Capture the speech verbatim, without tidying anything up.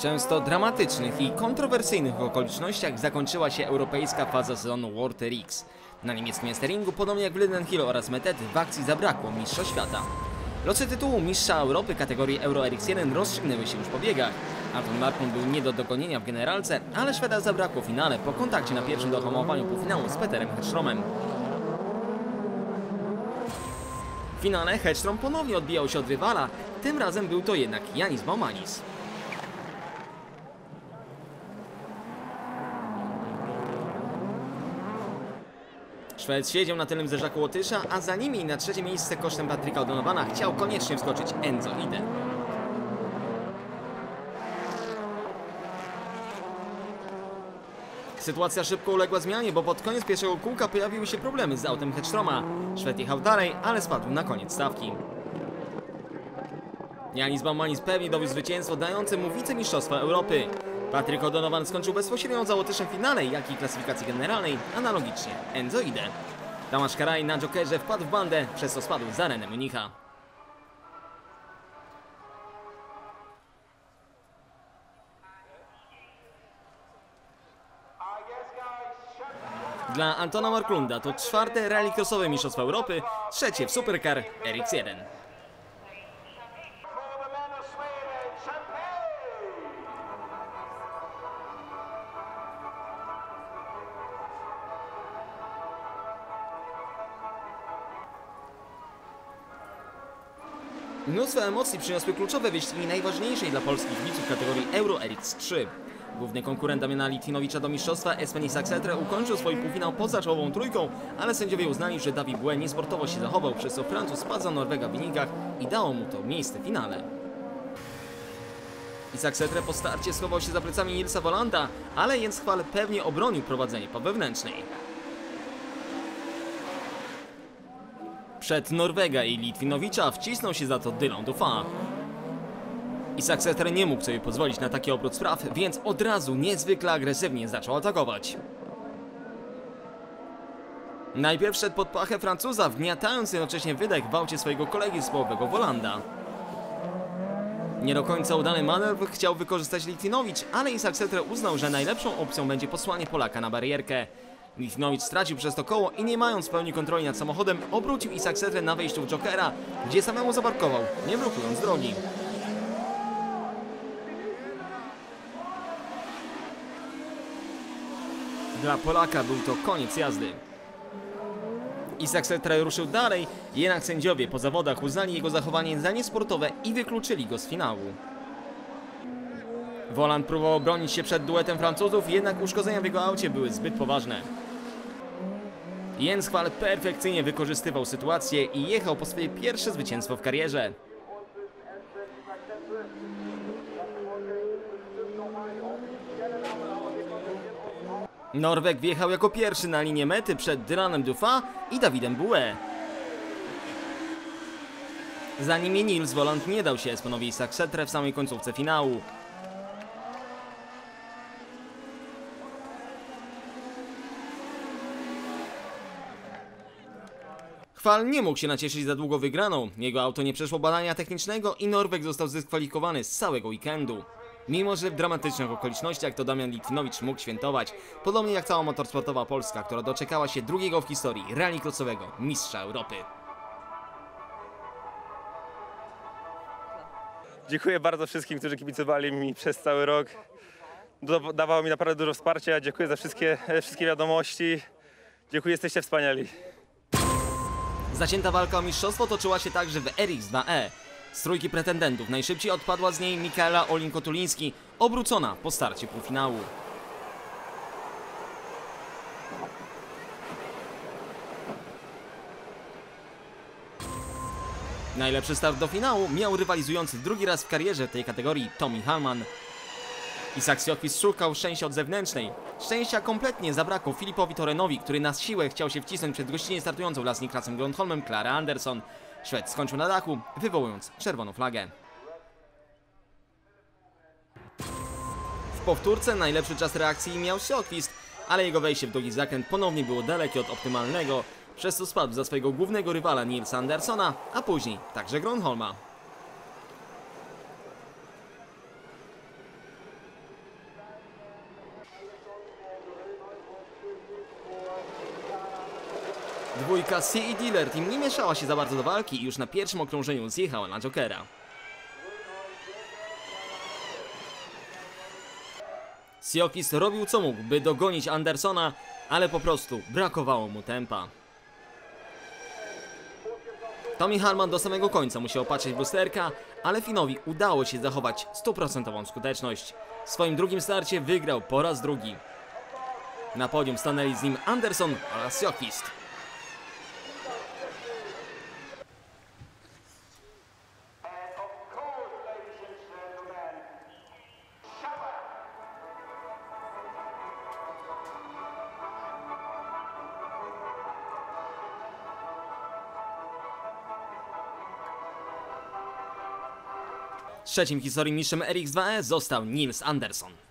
często dramatycznych i kontrowersyjnych okolicznościach zakończyła się europejska faza sezonu World X. Na niemieckim Esteringu, podobnie jak w Lidenhill oraz Metety, w akcji zabrakło mistrza świata. Losy tytułu mistrza Europy kategorii Euro R X jeden rozstrzygnęły się już po biegach. Anton Markon był nie do dogonienia w generalce, ale Szweda zabrakło w finale po kontakcie na pierwszym dohamowaniu półfinału z Peterem Hedstromem. W finale Hedstrom ponownie odbijał się od rywala, tym razem był to jednak Janis Baumanis. Szwed siedział na tylnym zderzaku Łotysza, a za nimi na trzecie miejsce kosztem Patryka O'Donowana chciał koniecznie wskoczyć Enzo Ide. Sytuacja szybko uległa zmianie, bo pod koniec pierwszego kółka pojawiły się problemy z autem Hedstroma. Szwed jechał dalej, ale spadł na koniec stawki. Janis Baumanis pewnie dowiózł zwycięstwo dające mu wicemistrzostwa Europy. Patryk O'Donovan skończył bezpośrednio za Łotyszem w finale, jak i klasyfikacji generalnej, analogicznie Enzo Ide. Tomasz Karaj na jokerze wpadł w bandę, przez co spadł za René Municha. Dla Antona Marklunda to czwarte rally-crossowe mistrzostwo Europy, trzecie w Supercar R X jeden. Mnóstwo emocji przyniosły kluczowe wyścigi najważniejszej dla polskich kibiców kategorii Euro R X trzy. Główny konkurent Damiana Litwinowicza do mistrzostwa, Espen Saxetre, ukończył swój półfinał poza czołową trójką, ale sędziowie uznali, że David Bue niesportowo się zachował, przez co Francuz spadł za Norwega w wynikach i dało mu to miejsce w finale. Saxetre po starcie schował się za plecami Nilsa Volanda, ale Jens Chwal pewnie obronił prowadzenie po wewnętrznej. Przed Norwega i Litwinowicza wcisnął się za to Dylan Dauphin. I Saxetre nie mógł sobie pozwolić na taki obrót spraw, więc od razu niezwykle agresywnie zaczął atakować. Najpierw szedł pod pachę Francuza, wgniatając jednocześnie wydech w aucie swojego kolegi z połowego Volanda. Nie do końca udany manewr chciał wykorzystać Litwinowicz, ale i Saxetre uznał, że najlepszą opcją będzie posłanie Polaka na barierkę. Litwinowicz stracił przez to koło i nie mając w pełni kontroli nad samochodem, obrócił i Saxetre na wejściu w Jokera, gdzie samemu zaparkował, nie blokując drogi. Dla Polaka był to koniec jazdy. I Saxetre ruszył dalej, jednak sędziowie po zawodach uznali jego zachowanie za niesportowe i wykluczyli go z finału. Voland próbował bronić się przed duetem Francuzów, jednak uszkodzenia w jego aucie były zbyt poważne. Jens Chwal perfekcyjnie wykorzystywał sytuację i jechał po swoje pierwsze zwycięstwo w karierze. Norweg wjechał jako pierwszy na linię mety przed Dylanem Dauphin i Davidem Bue. Za nimi Nils Voland nie dał się Espenowi Saxetre w samej końcówce finału. Chwal nie mógł się nacieszyć za długo wygraną, jego auto nie przeszło badania technicznego i Norweg został zdyskwalifikowany z całego weekendu. Mimo że w dramatycznych okolicznościach to Damian Litwinowicz mógł świętować, podobnie jak cała motorsportowa Polska, która doczekała się drugiego w historii rally-crossowego mistrza Europy. Dziękuję bardzo wszystkim, którzy kibicowali mi przez cały rok. Dawało mi naprawdę dużo wsparcia. Dziękuję za wszystkie, wszystkie wiadomości. Dziękuję, jesteście wspaniali. Zacięta walka o mistrzostwo toczyła się także w R X dwa E. Z trójki pretendentów najszybciej odpadła z niej Mikaela Olin-Kotuliński, obrócona po starcie półfinału. Najlepszy start do finału miał rywalizujący drugi raz w karierze w tej kategorii Tommy Hallman. Isak Sjoquist szukał szczęścia od zewnętrznej. Szczęścia kompletnie zabrakło Filipowi Torenowi, który na siłę chciał się wcisnąć przed gościnnie startującą wraz z Niklasem Grönholmem Klara Andersson. Szwed skończył na dachu, wywołując czerwoną flagę. W powtórce najlepszy czas reakcji miał Sjoquist, ale jego wejście w drugi zakręt ponownie było dalekie od optymalnego, przez co spadł za swojego głównego rywala Nilsa Anderssona, a później także Grönholma. Dwójka C i Dealer Team nie mieszała się za bardzo do walki i już na pierwszym okrążeniu zjechała na Jokera. Siokis robił co mógł, by dogonić Andersona, ale po prostu brakowało mu tempa. Tommy Harman do samego końca musiał patrzeć w lusterka, ale Finnowi udało się zachować stuprocentową skuteczność. W swoim drugim starcie wygrał po raz drugi. Na podium stanęli z nim Anderson oraz Siokis. Trzecim w historii mistrzem R X dwa E został Nils Anderson.